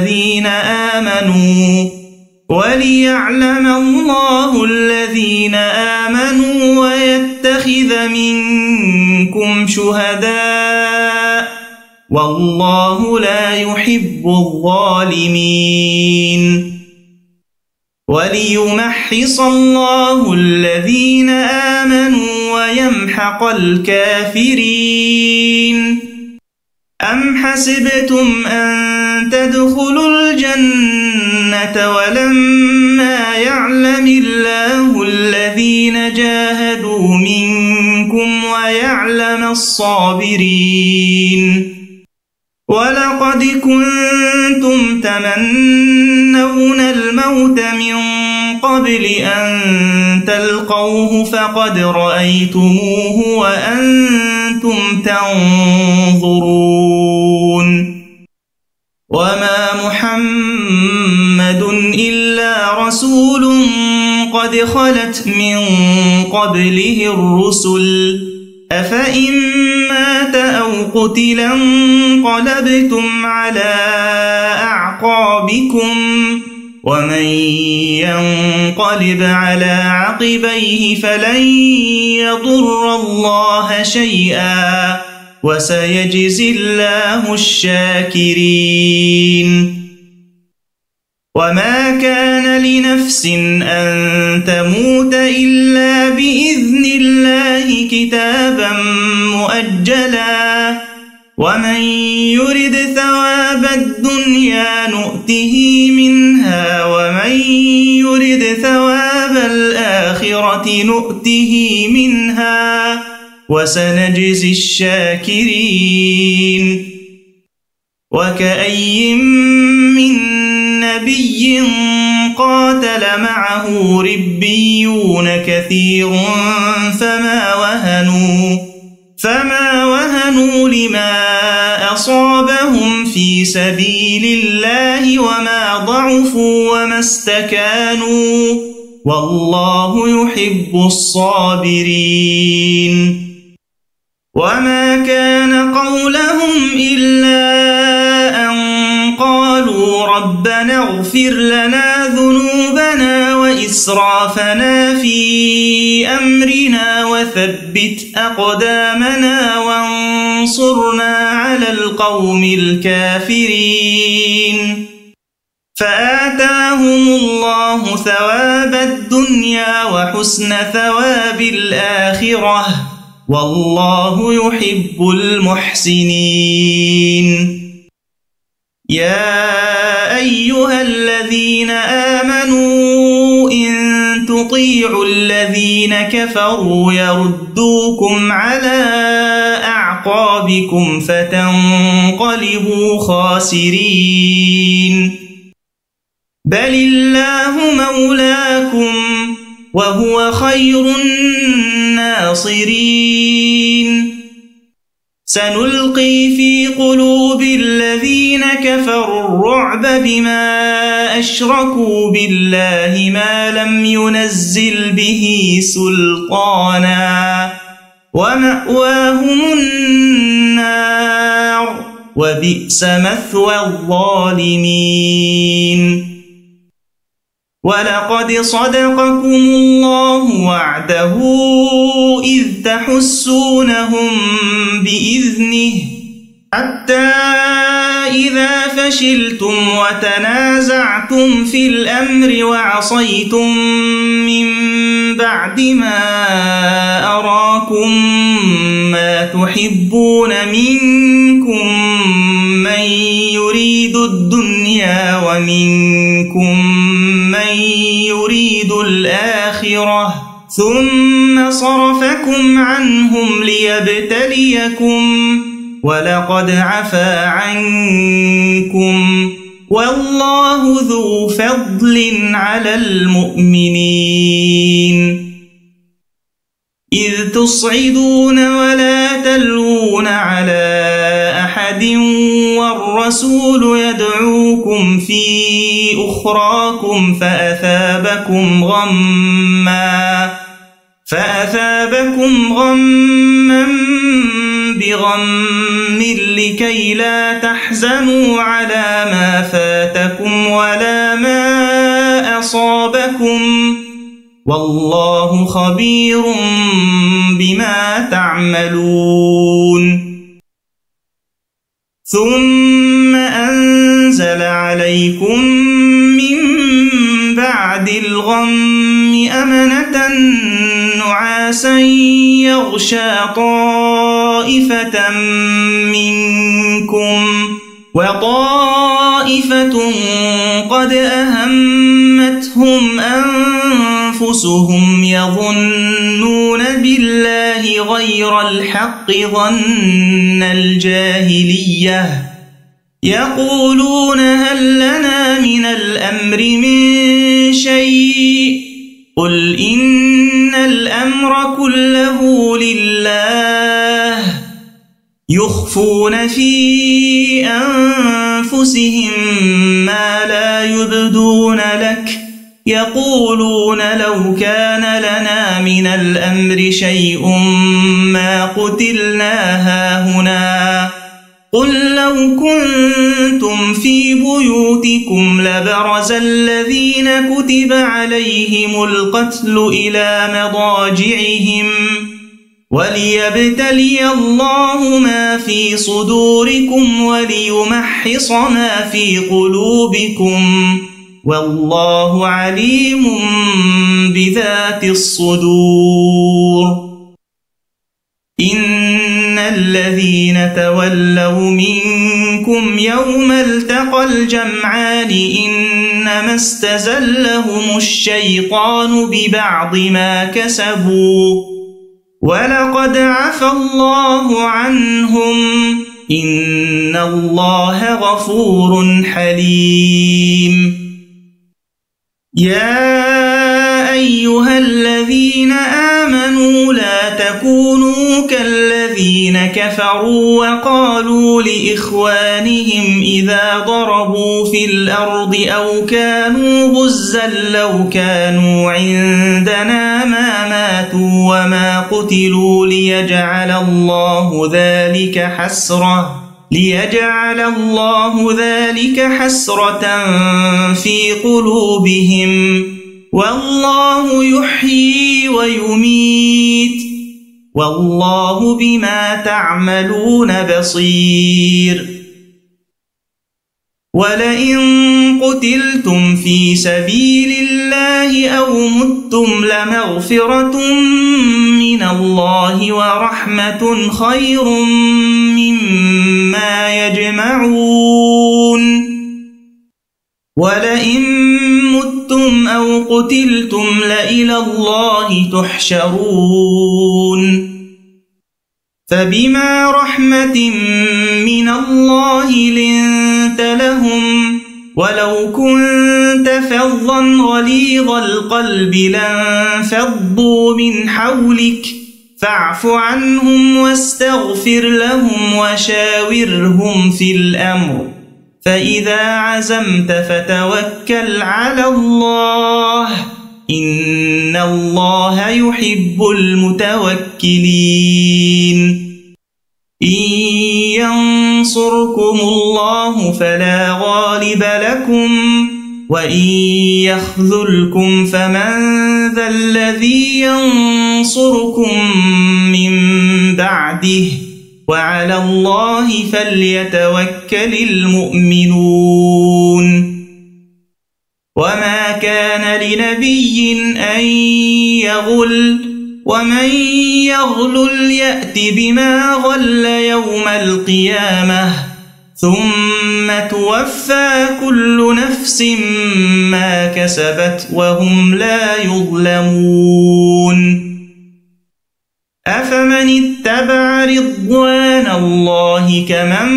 الذين آمنوا ويتخذ منكم شهداء والله لا يحب الظالمين وليمحص الله الذين آمنوا ويمحق الكافرين أم حسبتم أن تدخلوا الجنة ولما يعلم الله الذين جاهدوا منكم ويعلم الصابرين ولقد كنتم تمنون الموت من قبل أن تلقوه فقد رأيتموه وأنتم تنظرون وما محمد إلا رسول قد خلت من قبله الرسل أفإن مات أو قتل انقلبتم على أعقابكم ومن ينقلب على عقبيه فلن يضر الله شيئا وسيجزي الله الشاكرين وما كان لنفس أن تموت إلا بإذن الله كتابا مؤجلا ومن يرد ثواب الدنيا نؤته منها ومن يرد ثواب الآخرة نؤته منها وسنجزي الشاكرين وكأي من نبي قاتل معه ربيون كثير فما وهنوا لما أصابهم في سبيل الله وما ضعفوا وما استكانوا والله يحب الصابرين وما كان قولهم إلا أن قالوا ربنا اغفر لنا ذنوبنا وإسرافنا في أمرنا وثبت أقدامنا وانصرنا على القوم الكافرين فآتاهم الله ثواب الدنيا وحسن ثواب الآخرة والله يحب المحسنين. يا أيها الذين آمنوا إن تطيعوا الذين كفروا يردوكم على أعقابكم فتنقلبوا خاسرين. بل الله مولاكم وهو خير الناصرين. سنلقي في قلوب الذين كفروا الرعب بما أشركوا بالله ما لم ينزل به سلطانا ومأواهم النار وبئس مثوى الظالمين. ولقد صدقكم الله وعده إذ تحسونهم بإذنه حتى إذا فشلتم وتنازعتم في الأمر وعصيتم من بعد ما أراكم ما تحبون منكم من يريد الدنيا ومنكم من يريد الآخرة ثم صرفكم عنهم ليبتليكم ولقد عفا عنكم والله ذو فضل على المؤمنين. إذ تصعدون ولا تلوون على أحد والرسول يدعوكم في أخراكم فأثابكم غما بغم لكي لا تحزنوا على ما فاتكم ولا ما أصابكم والله خبير بما تعملون. ثم أنزل عليكم من بعد الغم أمنة نعاسا يغشى طائفة منكم وطائفة قد أهمتهم أنفسهم يظنون بالله غير الحق ظن الجاهلية يقولون هل لنا من الأمر من شيء قل إن الأمر كله لله يخفون في أنفسهم ما لا يبدون لك يقولون لو كان لنا من الأمر شيء ما قتلنا هاهنا قل لو كنتم في بيوتكم لبرز الذين كتب عليهم القتل إلى مضاجعهم وليبتلي الله ما في صدوركم وليمحص ما في قلوبكم والله عليم بذات الصدور. إن الذين تولوا منكم يوم التقى الجمعان إنما استزلهم الشيطان ببعض ما كسبوا ولقد عفى الله عنهم إن الله غفور حليم. يا أيها أيها الذين آمنوا لا تكونوا كالذين كفروا وقالوا لإخوانهم إذا ضربوا في الأرض أو كانوا غزا لو كانوا عندنا ما ماتوا وما قتلوا ليجعل الله ذلك حسرة في قلوبهم والله يحيي ويميت والله بما تعملون بصير ولئن قتلتم في سبيل الله أو متم لمغفرة من الله ورحمة خير مما يجمعون ولئن متم أو قتلتم لإلى الله تحشرون فبما رحمة من الله لنت لهم ولو كنت فظا غليظ القلب لانفضوا من حولك فاعف عنهم واستغفر لهم وشاورهم في الأمر فإذا عزمت فتوكل على الله إن الله يحب المتوكلين إن ينصركم الله فلا غالب لكم وإن يخذلكم فمن ذا الذي ينصركم من بعده وعلى الله فليتوكل المؤمنون وما كان لنبي أن يغل ومن يغلل يأت بما غل يوم القيامة ثم توفى كل نفس ما كسبت وهم لا يظلمون أفمن اتبع رضوان الله كمن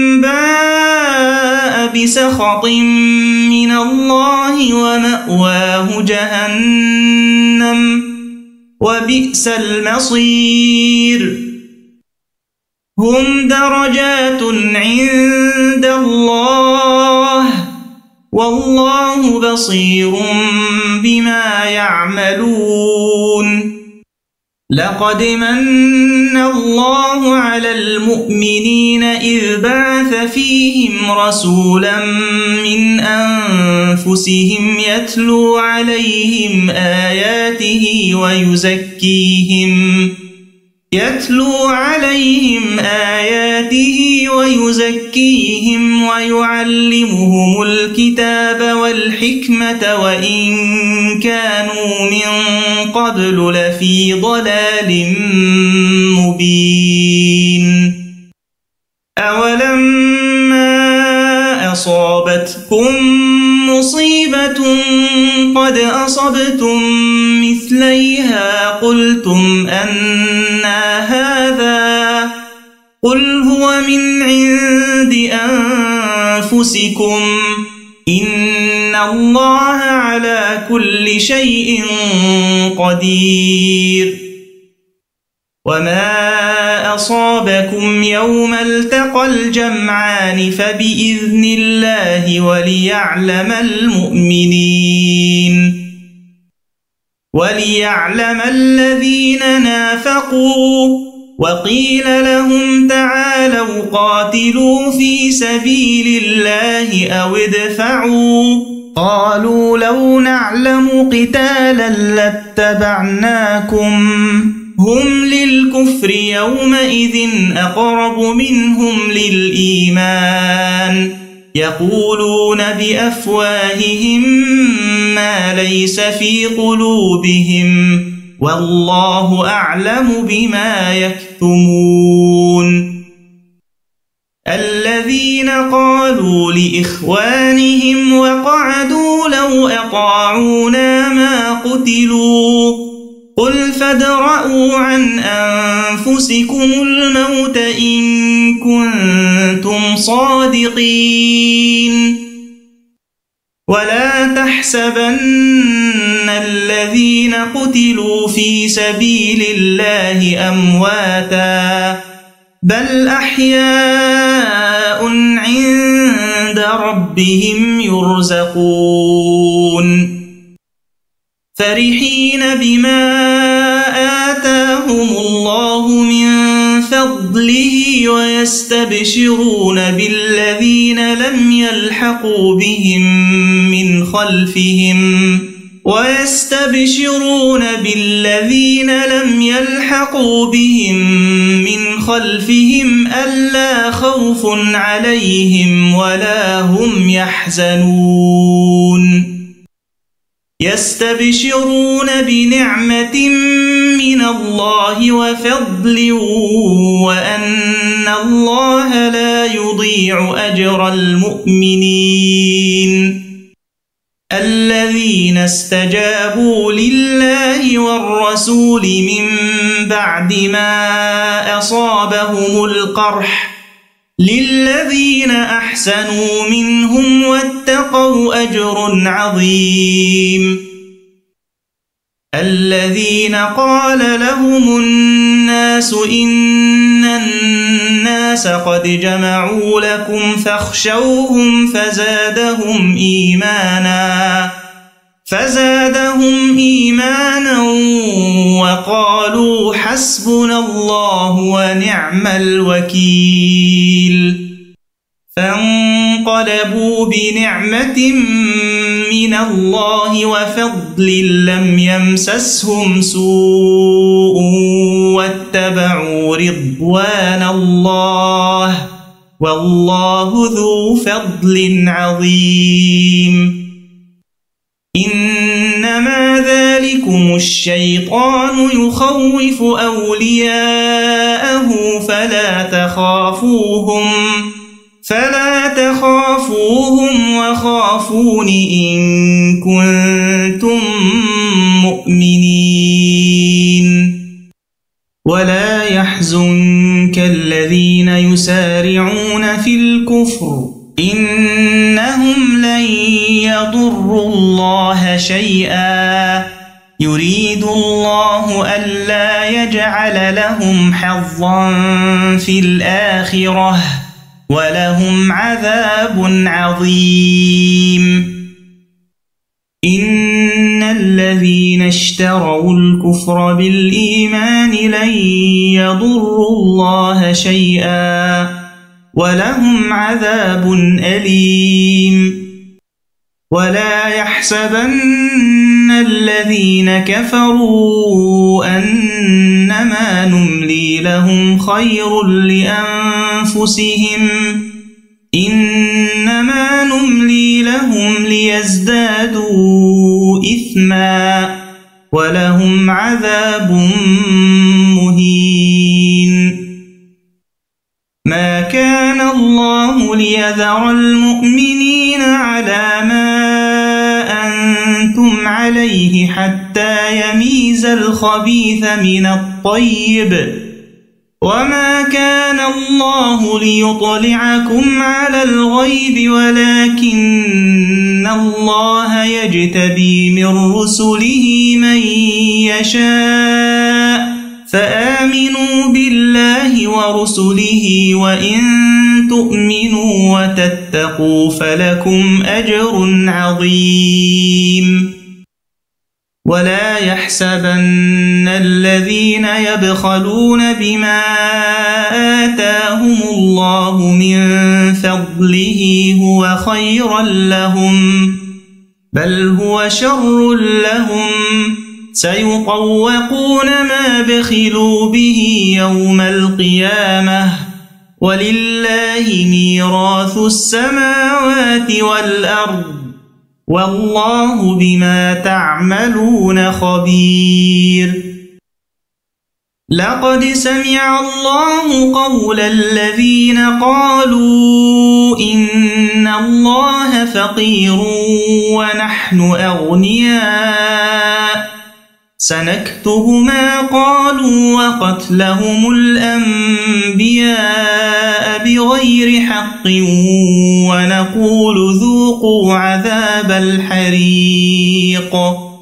باء بسخط من الله ومأواه جهنم وبئس المصير هم درجات عند الله والله بصير بما يعملون لقد من الله على المؤمنين إذ بعث فيهم رسولا من أنفسهم يتلو عليهم آياته ويزكيهم ويعلمهم الكتاب والحكمة وإن كانوا من قبل لفي ضلال مبين أولما أصابتكم مصيبة قد أصبتم مثليها قلتم أنى هذا قل هو من عند أنفسكم إن الله على كل شيء قدير وما أصابكم يوم التقى الجمعان فبإذن الله وليعلم الذين نافقوا وقيل لهم تعالوا قاتلوا في سبيل الله أو ادفعوا قالوا لو نعلم قتالا لاتبعناكم هم للكفر يومئذ أقرب منهم للإيمان يقولون بأفواههم ما ليس في قلوبهم والله أعلم بما يكتمون الذين قالوا لإخوانهم وقعدوا لو أطاعونا ما قتلوا قل فادرءوا عن أنفسكم الموت إن كنتم صادقين ولا تحسبن الذين قتلوا في سبيل الله أمواتا بل أحياء عند ربهم يرزقون فرحين بما آتاهم الله من فضله ويستبشرون بالذين لم يلحقوا بهم من خلفهم ألا خوف عليهم ولا هم يحزنون يستبشرون بنعمة من الله وفضل وأن الله لا يضيع أجر المؤمنين الذين استجابوا لله والرسول من بعد ما أصابهم القرح للذين أحسنوا منهم واتقوا أجر عظيم الذين قال لهم الناس إن الناس قد جمعوا لكم فاخشوهم فزادهم إيمانا وقالوا حسبنا الله ونعم الوكيل فانقلبوا بنعمة من الله وفضل لم يمسسهم سوء واتبعوا رضوان الله والله ذو فضل عظيم إنما ذلكم الشيطان يخوف أولياءه فلا تخافوهم وخافون إن كنتم مؤمنين ولا يحزنك الذين يسارعون في الكفر إنهم لن يضروا الله شيئا يريد الله ألا يجعل لهم حظا في الآخرة ولهم عذاب عظيم إن الذين اشتروا الكفر بالإيمان لن يضروا الله شيئا ولهم عذاب أليم ولا يحسبن الذين كفروا أنما نملي لهم خير لأنفسهم إنما نملي لهم ليزدادوا إثما ولهم عذاب مهين ما كان الله ليذر المؤمنين على ما أنتم عليه حتى يميز الخبيث من الطيب وما كان الله ليطلعكم على الغيب ولكن الله يجتبي من رسله من يشاء فآمنوا بالله ورسله وإن تؤمنوا وتتقوا فلكم أجر عظيم ولا يحسبن الذين يبخلون بما آتاهم الله من فضله هو خيرا لهم بل هو شر لهم سيطوقون ما بخلوا به يوم القيامة ولله ميراث السماوات والأرض والله بما تعملون خبير لقد سمع الله قول الذين قالوا إن الله فقير ونحن أغنياء سنكتب ما قالوا وقتلهم الأنبياء بغير حق ونقول ذوقوا وذوقوا عذاب الحريق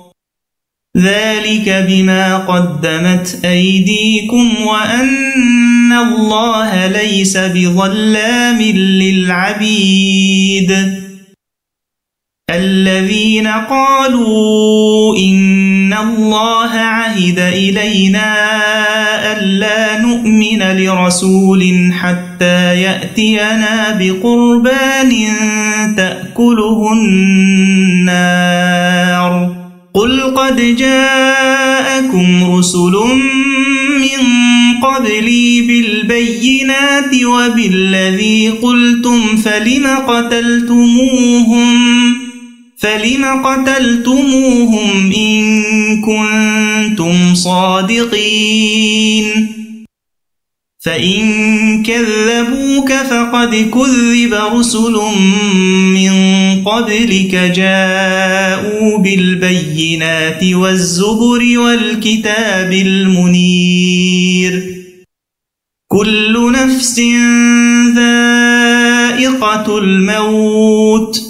ذلك بما قدمت أيديكم وأن الله ليس بظلام للعبيد الذين قالوا إن الله عهد إلينا ألا نؤمن لرسول حتى يأتينا بقربان تأكله النار قل قد جاءكم رسل من قبلي بالبينات وبالذي قلتم فلم قتلتموهم إن كنتم صادقين فإن كذبوك فقد كذب رسل من قبلك جاءوا بالبينات والزبر والكتاب المنير كل نفس ذائقة الموت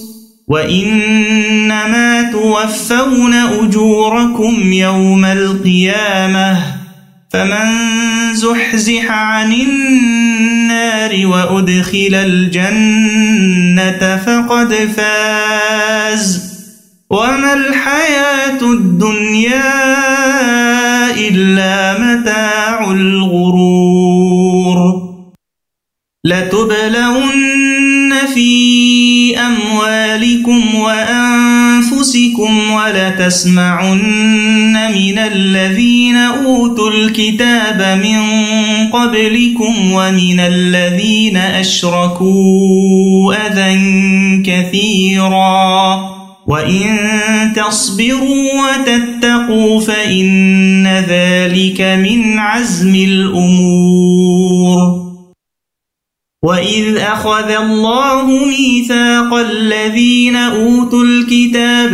وإنما توفون أجوركم يوم القيامة فمن زحزح عن النار وأدخل الجنة فقد فاز وما الحياة الدنيا إلا متاع الغرور لتبلون في أموالكم وأنفسكم ولتسمعن من الذين أوتوا الكتاب من قبلكم ومن الذين أشركوا أذى كثيرا وإن تصبروا وتتقوا فإن ذلك من عزم الأمور وإذ أخذ الله ميثاق الذين أوتوا الكتاب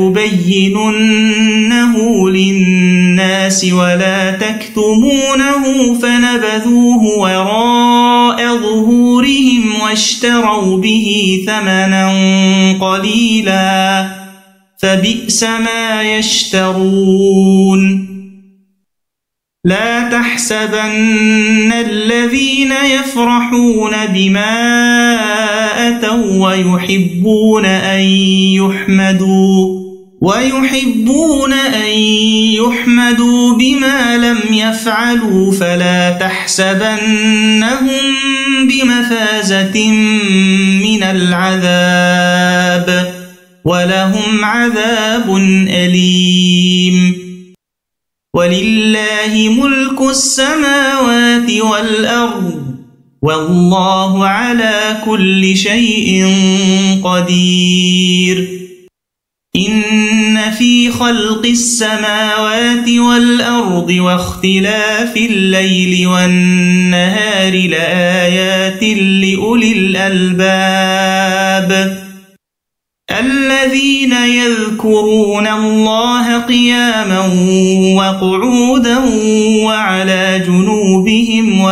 لتبيننه للناس ولا تكتمونه فنبذوه وراء ظهورهم واشتروا به ثمنا قليلا فبئس ما يشترون لا تحسبن الذين يفرحون بما أتوا ويحبون أن يحمدوا بما لم يفعلوا فلا تحسبنهم بمفازة من العذاب ولهم عذاب أليم ولله ملك السماوات والأرض والله على كل شيء قدير إن في خلق السماوات والأرض واختلاف الليل والنهار لآيات لأولي الألباب الذين يذكرون الله قياما وقعودا وعلى جنوبهم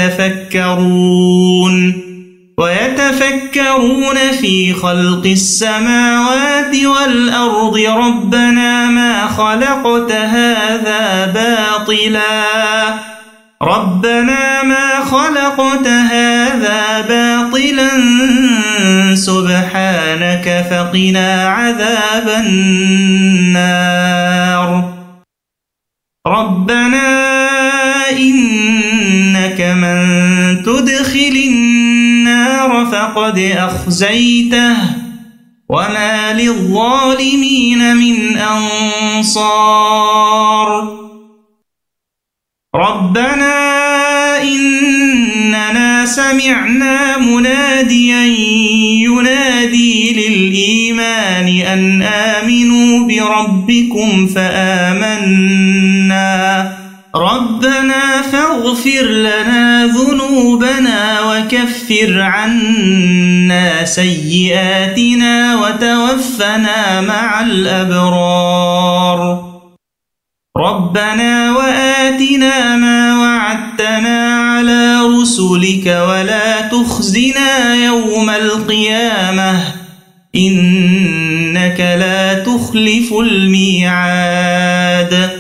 ويتفكرون في خلق السماوات والأرض ربنا ما خلقت هذا باطلا سبحانك فقنا عذاب النار ربنا إنك من تدخل النار فقد أخزيته وما للظالمين من أنصار ربنا إننا سمعنا مناديا ينادي للإيمان أن آمنوا بربكم فآمنا ربنا فاغفر لنا ذنوبنا وكفر عنا سيئاتنا وتوفنا مع الأبرار ربنا وآتنا ما وعدتنا على رسلك ولا تخزنا يوم القيامة إنك لا تخلف الميعاد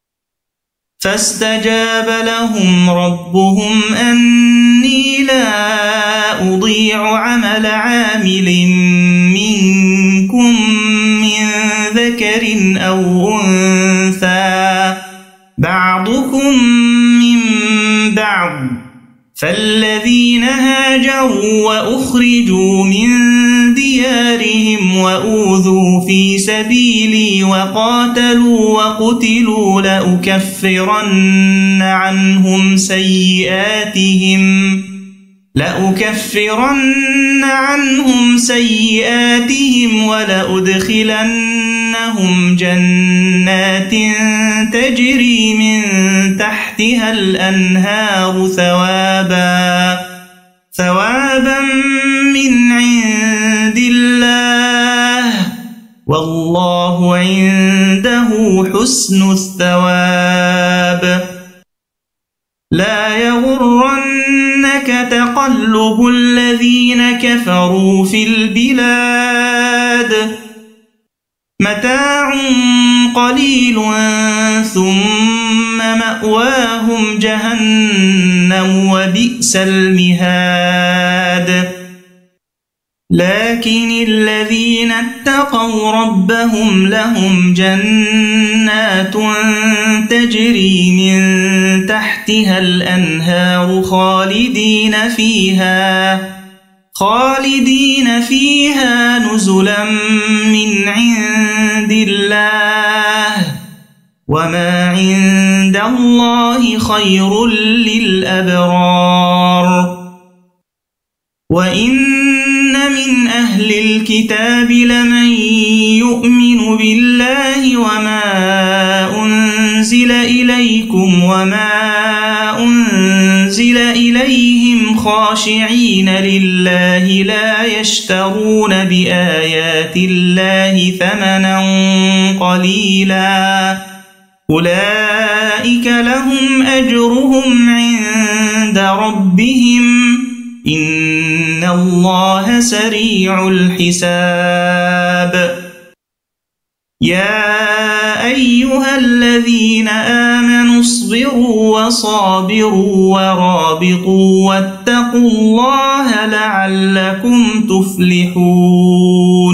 فاستجاب لهم ربهم أني لا أضيع عمل عامل منكم من ذكر أو أنثى بعضكم من بعض فالذين هاجروا وأخرجوا من ديارهم وأوذوا في سبيلي وقاتلوا وقتلوا لأكفرن عنهم سيئاتهم ولأدخلنهم جنات تجري من تحتها الأنهار ثوابا من عند الله والله عنده حسن الثواب لا يغرنك تقلب الذين كفروا في البلاد متاع قليل ثم مأواهم جهنم وبئس المهاد لكن الذين اتقوا ربهم لهم جنات تجري من تحتها الأنهار خالدين فيها نزلا من عند الله وما عند الله خير للأبرار وإن من أهل الكتاب لمن يؤمن بالله وما أنزل إليكم وما أنزل إليهم خاشعين لله لا يشترون بآيات الله ثمنا قليلا أولئك لهم أجرهم عند ربهم إن الله سريع الحساب يا أيها الذين آمنوا اصبروا وصابروا ورابطوا واتقوا الله لعلكم تفلحون